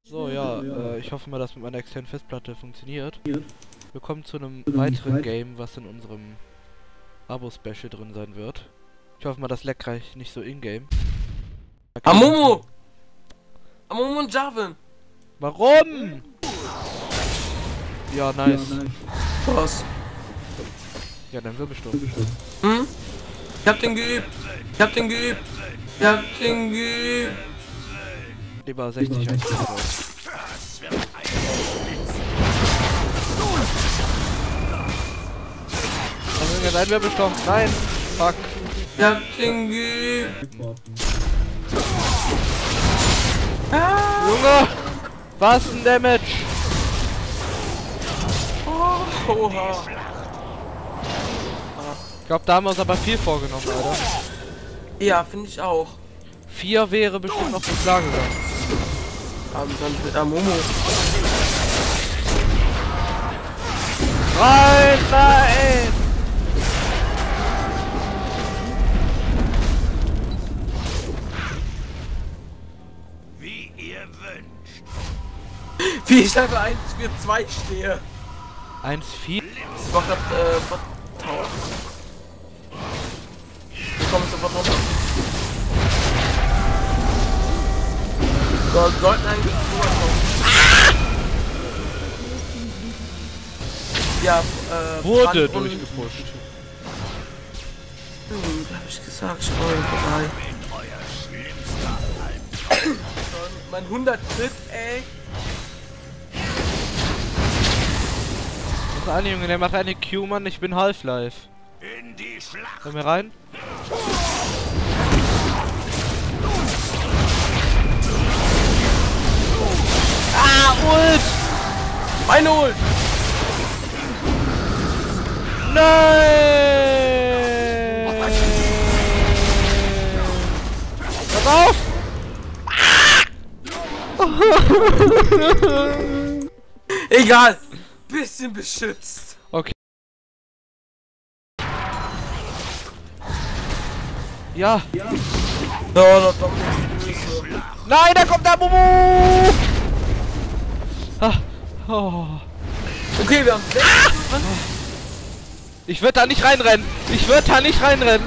So, ja, ich hoffe mal, dass mit meiner externen Festplatte funktioniert. Willkommen zu einem weiteren Game, was in unserem Abo-Special drin sein wird. Ich hoffe mal, das leckt gleich nicht so in-game. Amumu! Amumu und Jarvan! Warum? Ja, nice. Was? Ja, dann Wirbelsturm. Hm? Ich hab den geübt! Ich hab den geübt! Ich hab den geübt! Lieber 60 als Also, nein, Wirbelsturm. Nein! Fuck. Ich hab den geübt! Junge! Was ein Damage! Oh, oha! Ich glaube, da haben wir uns aber viel vorgenommen, Alter. Ja, finde ich auch. 4 wäre bestimmt noch so klar gegangen. Aber dann mit Amumu. Rein, nein! Wie ihr wünscht. Wie ich einfach 1 für 2 stehe. 1-4? Ich mach grad, Tower. Wir kommen sofort runter. So, sollten eigentlich rüberkommen. Ja, Wurde Brand und- durchgepusht. Hab ich gesagt, ich brauche ihn vorbei. Mein 100 Crit, ey. Was ist an, Junge? Der macht eine Q, Mann. Ich bin Half-Life. In die Schlacht. Komm hier rein. Ah, Ult! Meine Ult! Nein! Pass auf! Egal! Bisschen beschützt. Okay. Ja. Doch. Nein, da kommt der Mumu! Ah. Oh. Okay, wir haben 6. Ich würde da nicht reinrennen. Ich würde da nicht reinrennen.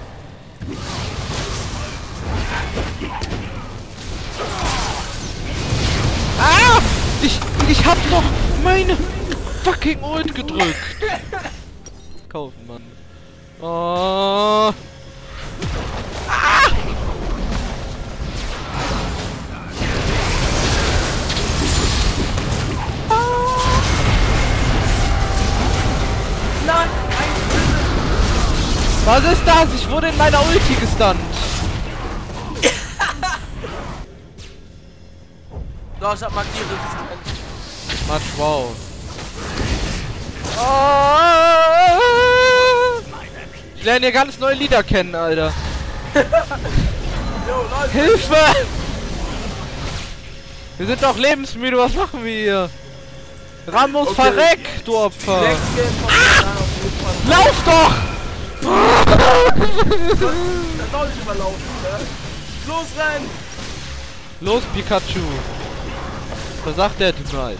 Ah! Ich hab noch meine fucking Ult gedrückt. Kaufen, Mann. Oh. Nein! Was ist das? Ich wurde in meiner Ulti gestunt. Doch, ich hab Magierresistenz. Matsch, wow. Oh. Ich lerne hier ganz neue Lieder kennen, Alter. Jo, Leute. Hilfe! Wir sind doch lebensmüde, was machen wir hier? Ramos, Okay. verreck, du Opfer! Next Game kommt dann auf jeden Fall. Lauf doch! Da soll ich überlaufen, ne? Los, renn! Los, Pikachu! Was sagt der Tonight?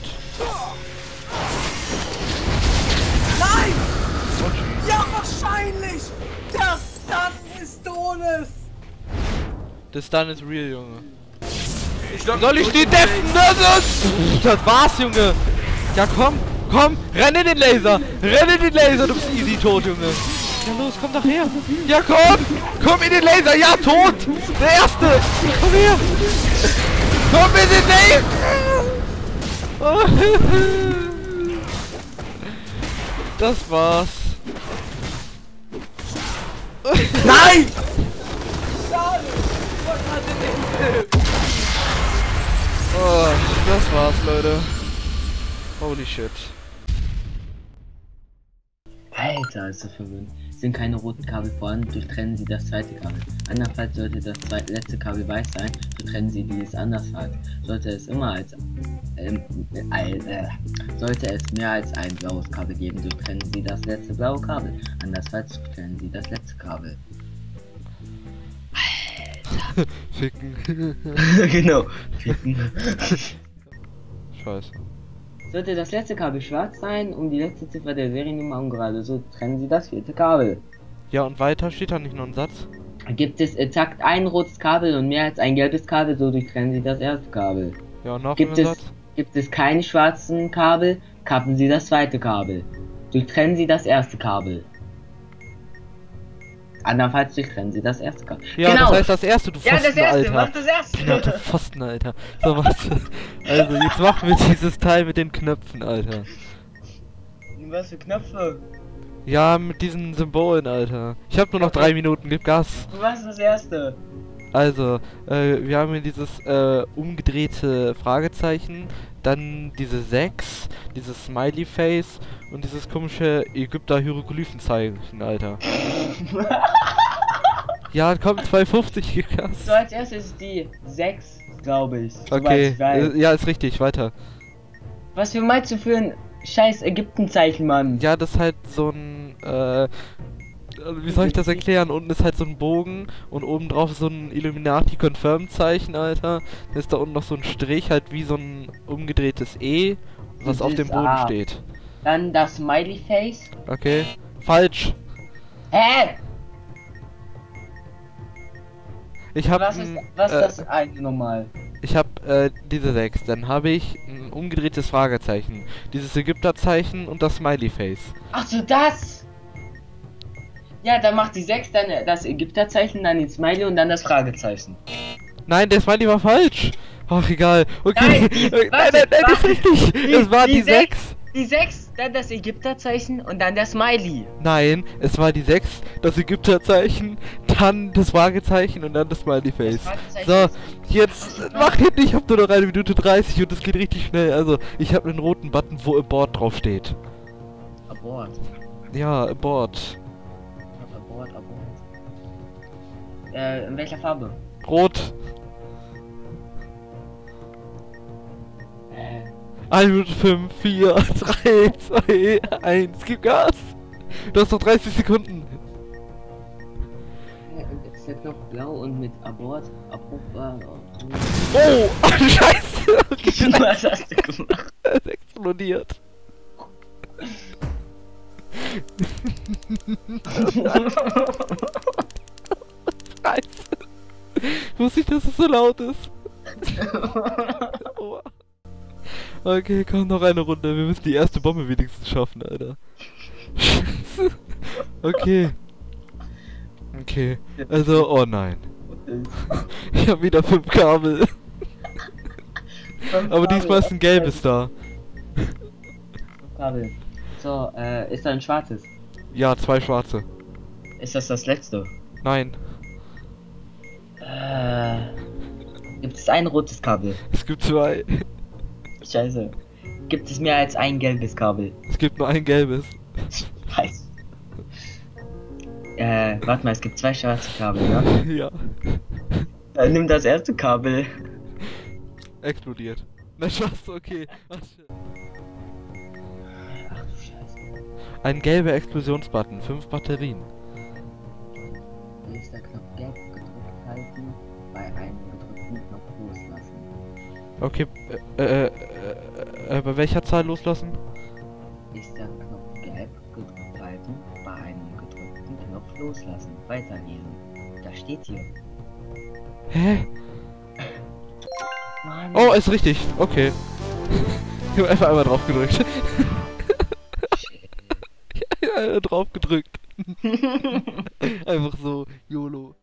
Nein! Ja, wahrscheinlich! Das dann ist Donis! Das Stun ist real, Junge. glaub, Soll ich die deffen? Das war's, Junge! Ja, komm! Renn in den Laser! Renn in den Laser, du bist easy tot, Junge! Ja, los, komm doch her! Ja, komm! Komm in den Laser! Ja, tot! Der Erste! Komm her! Komm in den Laser! Das war's. Nein! Schade! Oh, das war's, Leute. Holy shit. Alter, ist das verwirrend. Sind keine roten Kabel vorhanden, durchtrennen Sie das zweite Kabel. Andernfalls sollte das letzte Kabel weiß sein, durchtrennen Sie dieses andersfalls. Sollte es mehr als ein blaues Kabel geben, durchtrennen Sie das letzte blaue Kabel. Andernfalls durchtrennen Sie das letzte Kabel. Ficken. Genau. Ficken. Scheiße. Sollte das letzte Kabel schwarz sein, um die letzte Ziffer der Seriennummer ungerade, so trennen Sie das vierte Kabel. Ja, und weiter steht da nicht noch ein Satz? Gibt es exakt ein rotes Kabel und mehr als ein gelbes Kabel, so durchtrennen Sie das erste Kabel. Ja, und noch Gibt ein es, Satz? gibt es keine schwarzen Kabel, kappen Sie das zweite Kabel. Durchtrennen Sie das erste Kabel. Andernfalls durchtrennen Sie das erste Kabel. Ja, genau. das heißt das erste, du Ja, Pfosten, das erste, Alter. mach das erste. Pinate Pfosten, Alter. So, warte. Also, jetzt machen wir dieses Teil mit den Knöpfen, Alter. Was für Knöpfe? Ja, mit diesen Symbolen, Alter. Ich hab nur noch 3 Minuten, gib Gas. Was ist das erste? Also, wir haben hier dieses umgedrehte Fragezeichen, dann diese 6, dieses Smiley Face und dieses komische Ägypter-Hieroglyphenzeichen, Alter. Ja, komm, 2,50 gib Gas. So, als erstes ist die 6, glaube ich. soweit Okay, ich weiß. ja, ist richtig, weiter. Was für meinst du für ein scheiß Ägyptenzeichen, Mann? Ja, das ist halt so ein, wie soll ich das erklären? Unten ist halt so ein Bogen und oben drauf ist so ein Illuminati-Confirm-Zeichen, Alter. Dann ist da unten noch so ein Strich, halt wie so ein umgedrehtes E, was auf dem Dieses Boden A. steht. Dann das Smiley Face. Okay, falsch. Hä? Ich hab, Was ist das eine nochmal? ich hab, diese 6. Dann habe ich ein umgedrehtes Fragezeichen, dieses Ägypterzeichen und das Smiley-Face. Ach so, das! Ja, dann macht die 6, dann das Ägypterzeichen, dann die Smiley und dann das Fragezeichen. Nein, der Smiley war falsch. Ach, egal. Okay. Nein, Nein, das ist richtig. Das war die 6. Die 6, dann das Ägypterzeichen und dann der Smiley. Nein, es war die 6, das Ägypterzeichen, dann das Fragezeichen und dann das Smiley-Face. Das Fragezeichen So, ist- jetzt mach hin, ich hab nur noch 1 Minute 30 und es geht richtig schnell. Also, ich habe einen roten Button, wo Abort drauf steht. Abort. Ja, Abort. Abort. In welcher Farbe? Rot. 1 Minute 5, 4, 3, 2, 1, gib Gas! Du hast noch 30 Sekunden. Jetzt ist der Knopf blau und mit Abort. Oh! Scheiße! Okay, Was hast du gemacht? es explodiert. Scheiße. Ich wusste nicht, dass es so laut ist. Aua. Okay, komm, noch eine Runde. Wir müssen die erste Bombe wenigstens schaffen, Alter. Scheiße. Okay. Okay. Also, oh nein. Ich habe wieder 5 Kabel. Aber diesmal ist ein gelbes da. Kabel. So, ist da ein schwarzes? Ja, 2 schwarze. Ist das letzte? Nein. Gibt es ein rotes Kabel? Es gibt 2. Scheiße. Gibt es mehr als ein gelbes Kabel? Es gibt nur ein gelbes. Scheiße. Warte mal, es gibt 2 schwarze Kabel, ne? Ja. Dann nimm das erste Kabel. Explodiert. Na, Spaß, okay. Ach, shit. Ach du Scheiße. Ein gelber Explosionsbutton, 5 Batterien. Hier ist der Knopf gelb gedrückt halten, bei einem gedrückten Knopf loslassen. Okay, bei welcher Zahl loslassen? Ist der Knopf gelb gedrückt halten, bei einem gedrückten Knopf loslassen. Weiterlesen. Da steht hier. Hä? Mann. Oh, ist richtig. Okay. Ich hab einfach einmal drauf gedrückt. Ja, drauf gedrückt. Einfach so, YOLO.